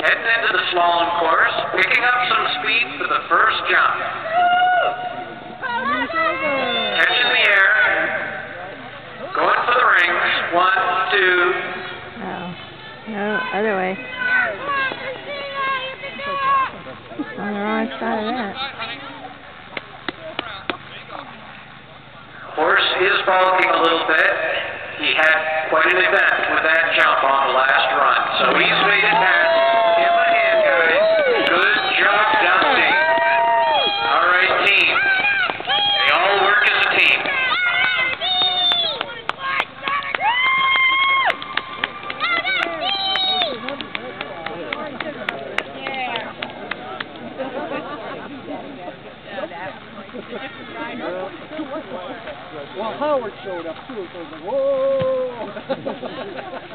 Heading into the slalom course, picking up some speed for the first jump. Catching the air. Going for the rings. 1, 2. Oh. No, other way. On the wrong side of that. Horse is bulking a little bit. He had quite an event with that jump on the last run. So he's made it past. Give him a hand, guys. Good job, Dusty. All right, team. They all work as a team. Well, Howard showed up too, so I was like, whoa!